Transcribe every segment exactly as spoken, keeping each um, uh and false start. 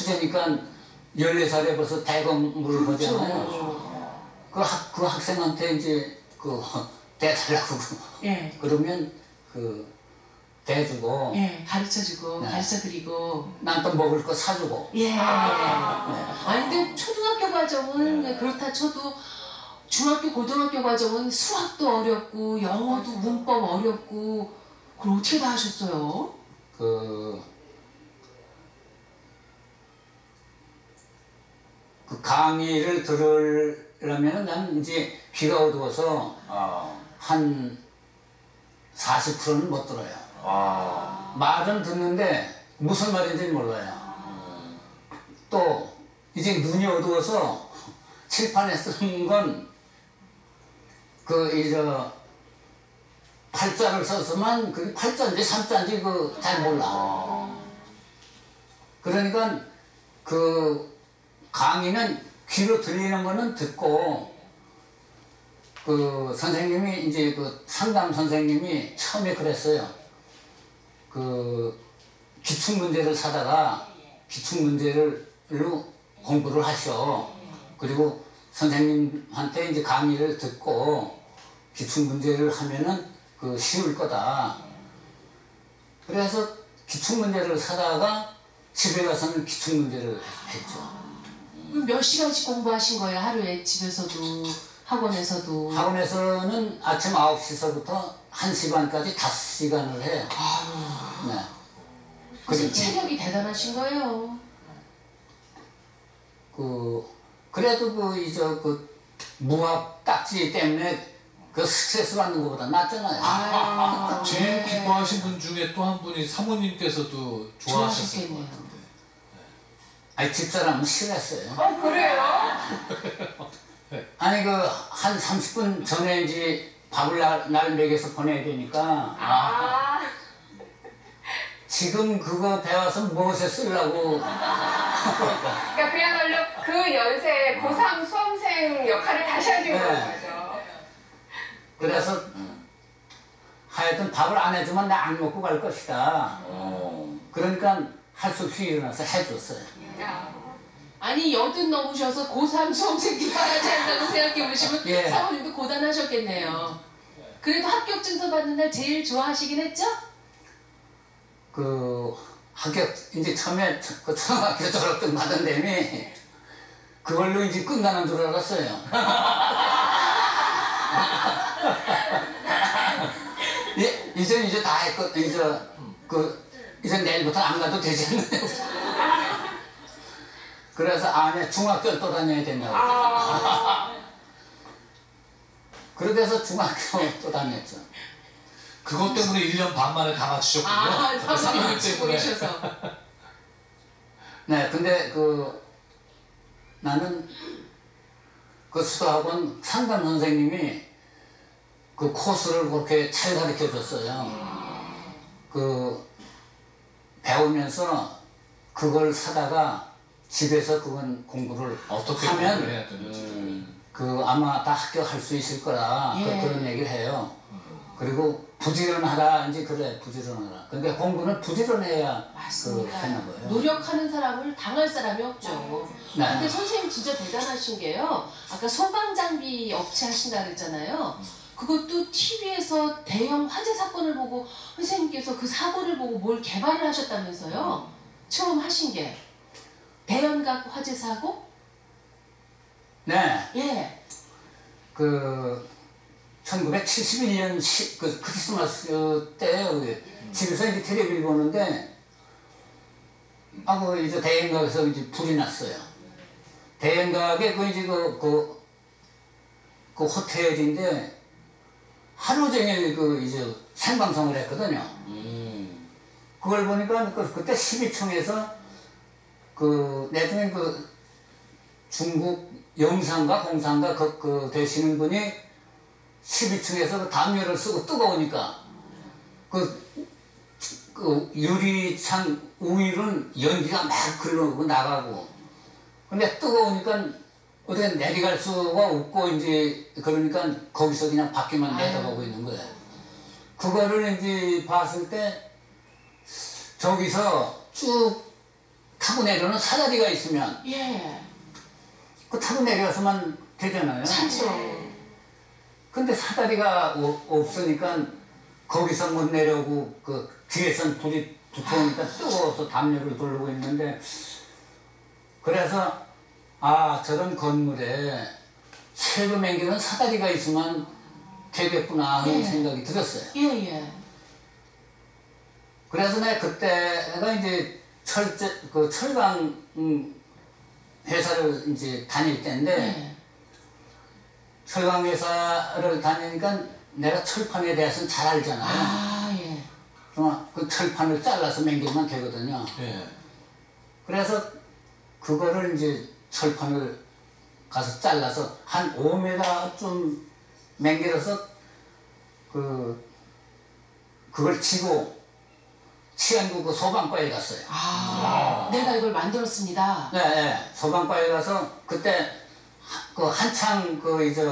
수제니까 열네 살에 벌써 대검물을 보잖아요. 그, 학, 그 학생한테 이제 그 대달라고 예. 그러면 그 대주고 예, 가르쳐주고 네. 가르쳐드리고 난 또 먹을 거 사주고. 예. 아, 네. 아니 근데 초등학교 과정은 네. 그렇다 쳐도 중학교 고등학교 과정은 수학도 어렵고 영어도 문법 어렵고 그걸 어떻게 다 하셨어요? 그, 그 강의를 들으려면 난 이제 귀가 어두워서 아. 한 사십 퍼센트는 못 들어요. 아. 말은 듣는데 무슨 말인지 몰라요. 또 이제 눈이 어두워서 칠판에 쓰는 건 그 이제 팔자를 썼으면 그게 팔자인지 삼자인지 그 잘 몰라. 그러니까 그 강의는 귀로 들리는 거는 듣고 그 선생님이 이제 그 상담 선생님이 처음에 그랬어요. 그 기출 문제를 사다가 기출 문제를 공부를 하셔. 그리고 선생님한테 이제 강의를 듣고 기출 문제를 하면은 그 쉬울 거다. 그래서 기출 문제를 사다가 집에 가서는 기출 문제를 했죠. 그럼 몇 시간씩 공부하신 거예요? 하루에 집에서도 학원에서도? 학원에서는 아침 아홉 시서부터 한 시간까지 다섯 시간을 해요. 아유. 네. 그래서 그리고 체력이 대단하신 거예요. 그 그래도 그 이제 그 무학 딱지 때문에 그 스트레스 받는 것보다 낫잖아요. 아유. 제일 기뻐하신 분 중에 또 한 분이 사모님께서도 좋아하셨을 것 좋아하셨겠네요. 같은데. 아니 집사람은 싫어했어요. 어, 그래요? 아니 그 한 삼십 분 전에 이제 밥을 날, 날 먹여서 보내야 되니까 아, 지금 그거 배워서 무엇에 쓰려고. 그러니까 그야말로 그 연세에 고삼 수험생 역할을 다시 하신 네. 거죠. 그래서 하여튼 밥을 안 해주면 나 안 먹고 갈 것이다. 어. 그러니까 할 수 없이 일어나서 해줬어요. 야. 아니 여든 넘으셔서 고삼 수험생들 따라하지 않는다고 생각해 보시면 예. 사모님도 고단하셨겠네요. 그래도 합격증서 받는 날 제일 좋아하시긴 했죠? 그 합격 이제 처음에 그 초등학교 졸업증 받은 데니 그걸로 이제 끝나는 줄 알았어요. 예, 이제 이제 다 했거든. 이제 그 이제 내일부터 안 가도 되지 않나요? 그래서 아니 중학교 또 다녀야 된다고. 아, 그렇게 해서 중학교 또 다녔죠. 그것 때문에 일 년 반 만에 다 마치셨군요. 아, 사모님 때문에. 찍고 계셔서. 네, 근데 그 나는 그 수도학원 상담 선생님이 그 코스를 그렇게 잘 가르쳐 줬어요. 그 배우면서 그걸 사다가 집에서 그건 공부를 어떻게 하면 공부를 해야 되는지. 그 아마 다 합격할 수 있을 거라 예. 그, 그런 얘기를 해요. 그리고 부지런하라 이제 그래 부지런하라. 근데 공부는 부지런해야 그 맞습니다. 했나 봐요. 노력하는 사람을 당할 사람이 없죠. 네. 근데 선생님 진짜 대단하신 게요. 아까 소방장비 업체 하신다 그랬잖아요. 그것도 티비에서 대형 화재 사건을 보고 선생님께서 그 사고를 보고 뭘 개발을 하셨다면서요. 처음 하신 게 대연각 화재 사고? 네. 예. 그 천구백칠십일 년 시, 그 크리스마스 때 집에서 이제 텔레비를 보는데 아그 이제 대연각에서 이제 불이 났어요. 대연각에 그 이제 그, 그, 그 호텔인데 하루 종일 그 이제 생방송을 했거든요. 음. 그걸 보니까 그, 그때 십이 층에서 그 나중에 그 중국 영상가 공상가 그, 그 되시는 분이 십이 층에서 그 담요를 쓰고 뜨거우니까 그, 그 유리창 우위는 연기가 막 흘러오고 나가고 근데 뜨거우니까 어떻게 내려갈 수가 없고 이제 그러니까 거기서 그냥 밖에만 내다보고 있는 거예요. 그거를 이제 봤을 때 저기서 쭉 타고 내려오는 사다리가 있으면 예. 그 타고 내려와서만 되잖아요. 참죠. 근데 사다리가 오- 없으니까 거기서 못 내려오고 그 뒤에선 불이 붙어오니까 뜨거워서 담요를 돌리고 있는데 그래서 아 저런 건물에 세금 맹기는 사다리가 있으면 되겠구나 하는 예. 생각이 들었어요. 예, 예. 그래서 내가 그때가 이제 철제 그 철강 음, 회사를 이제 다닐 때인데 예. 철강 회사를 다니니까 내가 철판에 대해서는 잘 알잖아요. 아, 예. 어, 그 철판을 잘라서 맹기면 되거든요. 예. 그래서 그거를 이제 철판을 가서 잘라서 한 오 미터쯤 맹길어서 그 그걸 치고 치안구 그 소방과에 갔어요. 아, 내가 이걸 만들었습니다. 네, 네. 소방과에 가서 그때 하- 그 한창 그 이제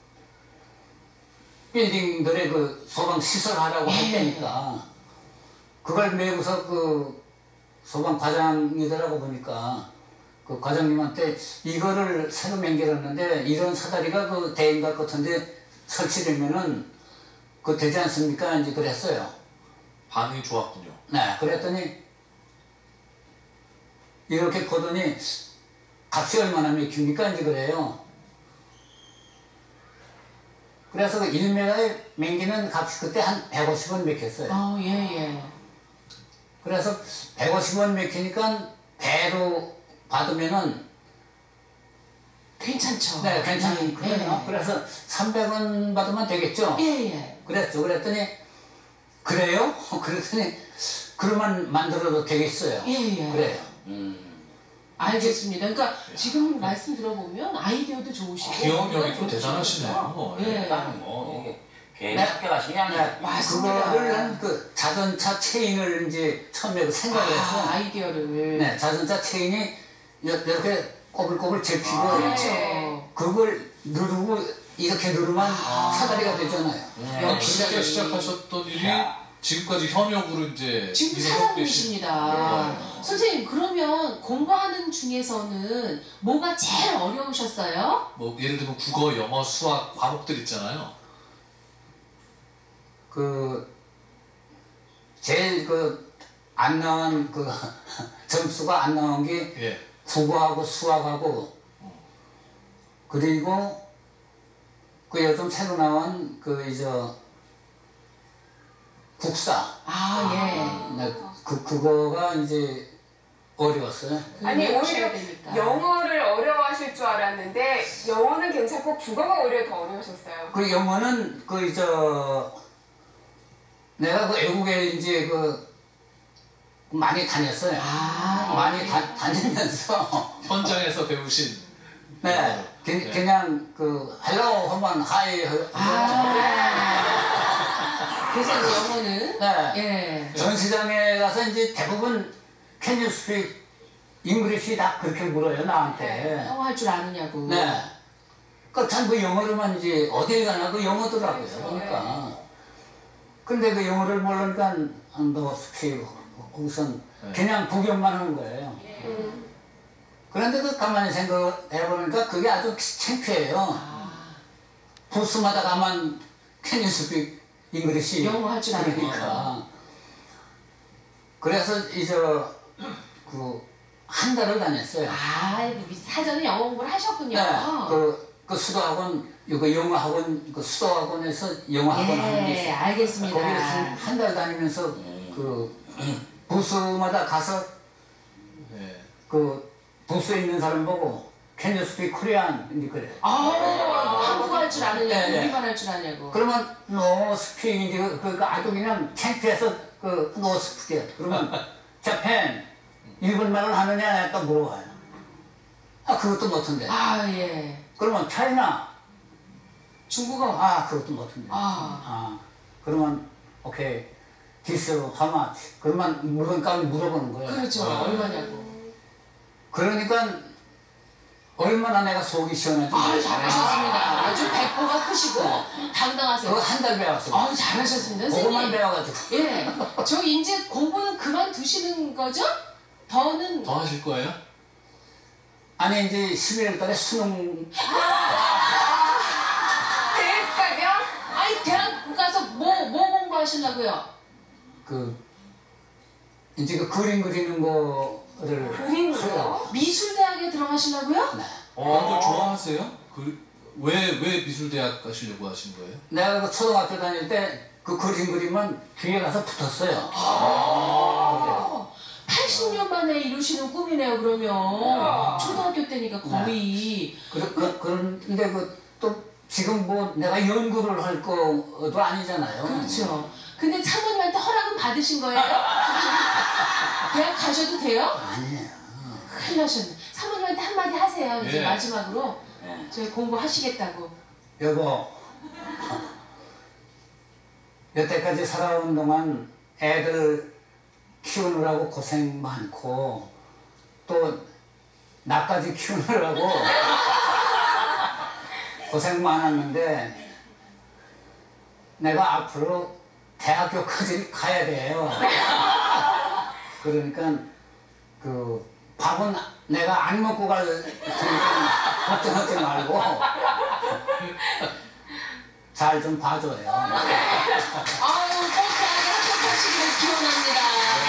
빌딩들의 그 소방 시설하라고 할 예. 때니까 그걸 메고서 그 소방 과장이더라고 보니까 그 과장님한테 이거를 새로 맹결했는데 이런 사다리가 그 대인가 같은데 설치되면은 그 되지 않습니까? 이제 그랬어요. 반응이 좋았군요. 네, 그랬더니 이렇게 보더니 값이 얼마나 맥힙니까? 이제 그래요. 그래서 그 일 미터에 맹기는 값이 그때 한 백오십 원 맥혔어요. 어, 예, 예. 그래서 백오십 원 맥히니까 배로 받으면은 괜찮죠. 네, 괜찮은 예, 거예요. 그래서 삼백 원 받으면 되겠죠? 예, 예. 그랬죠. 그랬더니 그래요? 그랬더니 그러면 만들어도 되겠어요. 예, 예. 그래요. 음. 알겠습니다. 그러니까 지금 말씀 들어보면 아이디어도 좋으시고 기억력이 또 뭔가 대단하시네요. 예. 일단은 뭐 이게 괜히 네. 학교 가신 게 아니라 네, 맞습니다. 그거를 한 그 자전차 체인을 이제 처음에 생각을 해서 아, 아이디어를. 네, 자전차 체인이 여- 이렇게 꼬불꼬불 접히고 아, 그렇죠. 그걸 누르고 이렇게 누르면 사다리가 되잖아요. 네. 역시. 그렇게 시작하셨던 일이 야. 지금까지 현역으로 이제 지금 일을 하고 계신- 사장님이십니다. 네. 선생님 그러면 공부하는 중에서는 뭐가 제일 어려우셨어요? 뭐 예를 들면 국어, 영어, 수학 과목들 있잖아요. 그 제일 그 안 나온 그 점수가 안 나온 게 예. 국어하고 수학하고 그리고 그 요즘 새로 나온 그 이제 국사 아, 예. 네, 그 그거가 이제 어려웠어요. 아니 그거 하셔야 오히려 되니까. 영어를 어려워하실 줄 알았는데 영어는 괜찮고 국어가 오히려 더 어려우셨어요. 그 영어는 그 이제 내가 그 외국에 이제 그 많이 다녔어요. 아, 많이 예. 다, 다니면서 현장에서 배우신 네, 그, 네. 그냥 그 헬로 하면 하이 하- 아. 그래서 이제 영어는 네. 예. 전시장에 가서 이제 대부분 Can you speak English 다 그렇게 물어요 나한테. 영어 할 줄 아느냐고. 네. 그 전부 영어로만 이제 어딜 가나 그 영어더라고요. 그렇죠. 그러니까. 근데 그 영어를 모르니까 너 스피크 우선 네. 그냥 구경만 하는 거예요. 음. 그런데 그 가만히 생각해보니까 그게 아주 창피해요. 아, 부스마다 가면 Can you speak English? 영어 할 줄 아는 그러니까. 그래서 이제 그 한 달을 다녔어요. 아, 사전에 영어 공부를 하셨군요. 네, 그, 그 수도학원, 이거 영어학원, 그 수도학원에서 영어학원 하는 게 예, 있어요. 알겠습니다. 거기를 한 달 다니면서 그 부스마다 가서 네. 그 부스에 있는 사람 보고 Can you speak Korean? 이제 그래. 아, 한국어 할 줄 아느냐고, 네, 네. 우리말 할 줄 아냐고. 그러면 no speak 이제 그, 그 아주 그냥 창피해서 그 no speak. 그러면 자펜 일본말을 하느냐 또 물어봐요. 아 그것도 못한대. 아, 예. 그러면 차이나 중국어. 아 그것도 못한대. 아. 아 그러면 오케이 this how much? 그러면 물으니까 물어보는 거예요. 그렇죠. 아. 얼마냐고. 그러니까 얼마나 내가 속이 시원하지. 아, 잘하셨습니다. 아주 배포가 크시고 당당하세요. 그거 한 달 배웠어. 아, 잘하셨습니다, 그거만 선생님. 배워가지고. 예. 저 이제 공부는 그만 두시는 거죠? 더는 더 하실 거예요? 아니 이제 십일월 달에 수능 대학가요? 아니 대학 가서 뭐 뭐 공부하시려고요? 그 이제 그 그림 그리는 거를 그림 그려요? 하려고. 미술대학에 들어가시려고요? 네. 그런 거 좋아하세요? 그, 왜, 왜 미술대학 가시려고 하신 거예요? 내가 그 초등학교 다닐 때 그 그림 그리면 뒤에 가서 붙었어요. 어, 팔십 년 만에 이루시는 꿈이네요. 그러면 초등학교 때니까 거의 그, 그, 그런데 그 또 지금 뭐 내가 연구를 할 거도 아니잖아요. 그렇죠. 근데 사모님한테 허락은 받으신 거예요? 대학 가셔도 돼요? 아니에요. 큰일 나셨네. 사모님한테 한마디 하세요. 이제 예. 마지막으로 네. 저희 공부하시겠다고. 여보, 여태까지 살아온 동안 애들 키우느라고 고생 많고 또 나까지 키우느라고 고생 많았는데 내가 앞으로 대학교까지 가야 돼요. 그러니까 그 밥은 내가 안 먹고 갈 테니까 걱정하지 말고 잘 좀 봐줘요. 아유, 꼭 대학에 합격하시기를 기원합니다.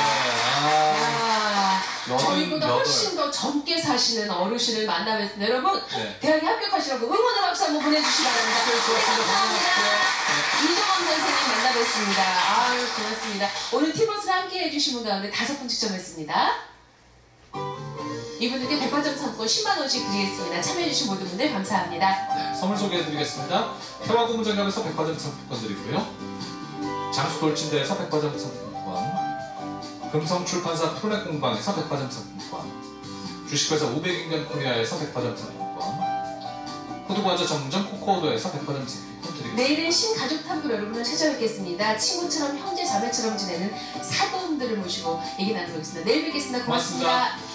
아, 여든 저희보다 여덟. 훨씬 더 젊게 사시는 어르신을 만나뵙습니다. 여러분, 네. 대학에 합격하시라고 응원의 박수 한번 보내주시기 바랍니다. 감사합니다. 이정원 선생님 만나뵙습니다. 아유, 고맙습니다. 오늘 티버스를 함께 해주신 분 가운데 다섯 분 추첨했습니다. 이분들께 백화점 상품 십만 원씩 드리겠습니다. 참여해주신 모든 분들 감사합니다. 네, 선물 소개해드리겠습니다. 태화고무장갑에서 백화점 상품권 드리고요. 장수 돌침대에서 백화점 상품권, 금성출판사 플랫공방에서 백화점 상품권, 주식회사 오백인견 코리아에서 백화점 상품권, 호두과자 전문점 코코오도에서 백화점 상품권 드리겠습니다. 내일은 신가족 탐구로 여러분을 찾아뵙겠습니다. 친구처럼 형제 자매처럼 지내는 사돈들을 모시고 얘기 나눠보겠습니다. 내일 뵙겠습니다. 고맙습니다. 고맙습니다.